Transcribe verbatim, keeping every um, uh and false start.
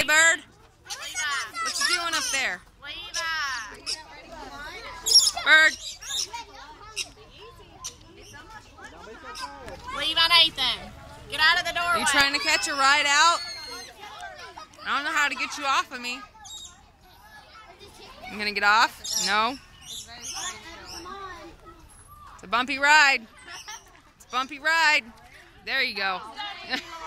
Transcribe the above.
Hey, bird. What you doing up there? Bird. Leave on Nathan. Get out of the doorway. Are you trying to catch a ride out? I don't know how to get you off of me. I'm gonna get off? No. It's a bumpy ride. It's a bumpy ride. There you go.